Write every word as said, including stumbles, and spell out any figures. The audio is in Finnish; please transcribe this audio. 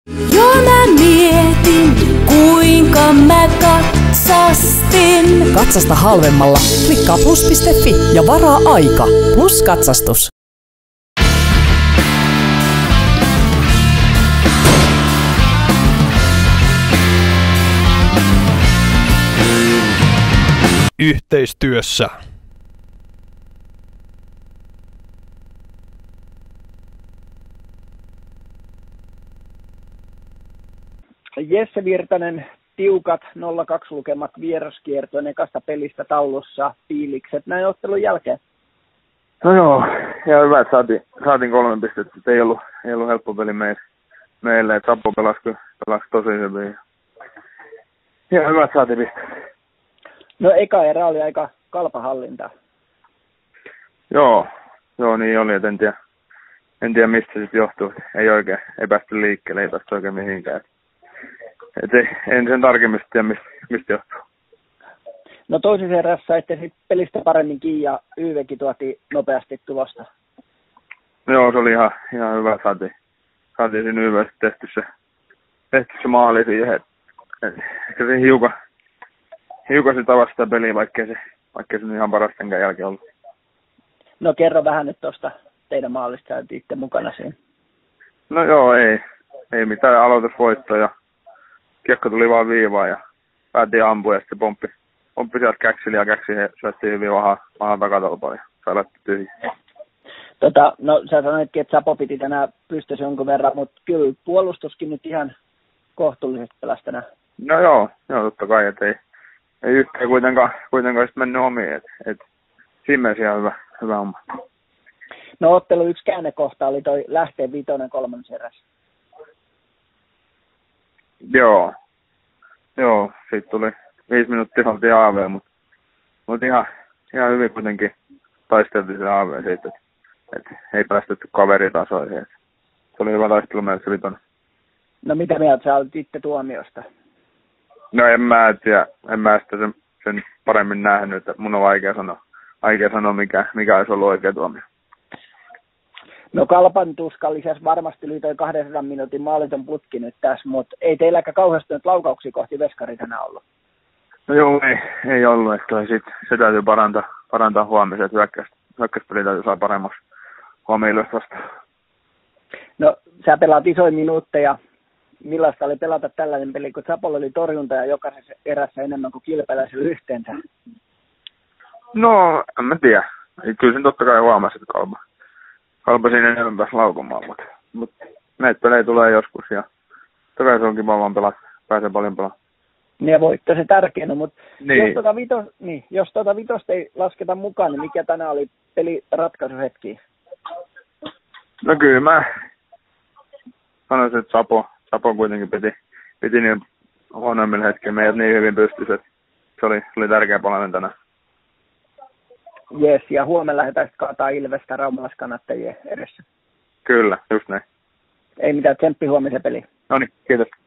Jo mä mietin, kuinka mä katsastin. Katsasta halvemmalla. Klikkaa plus piste fi ja varaa aika. Plus katsastus. Yhteistyössä. Jesse Virtanen, tiukat nolla kaksi lukemat vieraskiertojen ekasta pelistä taulussa, fiilikset näin ottelun jälkeen? No joo, ihan hyvä, että saatiin, saatiin kolme pistettä. Ei ollut, ei ollut helppo peli meille, meille. että Sappo pelasi, pelasi tosi hyvin. Ihan hyvä, että saatiin pistettä. No eka erä oli aika kalpahallinta. Joo, joo niin oli, että en tiedä, en tiedä mistä se sitten johtuu. Ei oikein, ei päästy liikkeelle, ei päästy oikein mihinkään. Et ei, en sen tarkemmin tiedä, mistä, mistä johtuu. No toisessa erässä saitte sitten pelistä paremmin kiinni ja Y V:kin tuotiin nopeasti tulosta. Joo, se oli ihan, ihan hyvä. Saatiin, saatiin siinä Y V:ssä tehty se, tehty se maali siihen. Ehkä se hiukan, hiukan sitä vasta peliä, vaikkei se, vaikkei se ihan parastenkään jälkeen ollut. No kerro vähän nyt tuosta teidän maalista, sä itse mukana siinä. No joo, ei. Ei mitään aloitusvoittoa ja kiekko tuli vaan viivaan ja päätiin ampua ja sitten pomppi, pomppi sieltä käksili ja käksi syöttiin hyvin vahan, vahan takatolpaan ja sai lähti tyhjää. Tota, no sä sanoitkin, että Sapo piti tänään pystyssä jonkun verran, mutta kyllä puolustuskin nyt ihan kohtuullisesti pelasi tänään. No joo, joo totta kai, että ei, ei yhtään kuitenkaan, kuitenkaan sitten mennyt omiin, että et, siinä mielessä ihan hyvä, hyvä homma. No ottelu yksi käännekohta oli toi lähteen viitonen kolmannessa erässä. Joo, joo, siitä tuli viisi minuuttia oltiin A V, mutta mut ihan, ihan hyvin kuitenkin taisteltiin se A V siitä, että et ei päästetty kaveritasoihin. Et se oli hyvä taistelu meillä se vitonen. No mitä mieltä sä olet itse tuomiosta? No en mä tiedä, en mä sitä sen, sen paremmin nähnyt, että mun on vaikea sanoa, vaikea sanoa mikä, mikä olisi ollut oikea tuomio. No Kalpan tuska lisäsi varmasti yli toi kahdensadan minuutin maaliton putki nyt tässä, mutta ei teilläkään kauheasti nyt laukauksia kohti veskari tänään ollut. No joo, ei, ei ollut, että sit, se täytyy parantaa, parantaa huomisen, että hyökkäys, hyökkäyspeli täytyy saada paremmaksi huomioon vastaan. No sä pelaat isoja minuutteja. Millaista oli pelata tällainen peli, kun Sapolla oli torjunta ja jokaisessa erässä enemmän kuin kilpeläisellä yhteensä? No, en mä tiedä. Kyllä sen totta kai huomasi, että kalpa. Kalpa siinä enemmän pääsi laukumaan, mutta, mutta näitä pelejä tulee joskus ja totta kai se on kiva vaan pelata, pääsee paljon pelaamaan. Ja voitto se tärkeänä, mutta niin. jos, tuota vitos, niin, jos tuota vitosta ei lasketa mukaan, niin mikä tänään oli peliratkaisuhetki? No kyllä mä sanoisin, että Sapo, Sapo kuitenkin piti, piti niin huonoimmilla hetkellä meidät niin hyvin pystyssä, että se oli, oli tärkeä palanen tänään. Jes, ja huomenna lähdetään sitten kaataa Ilvestä raumalaiskannattajien edessä. Kyllä, just näin. Ei mitään, tsemppi huomisen peli. No niin, kiitos.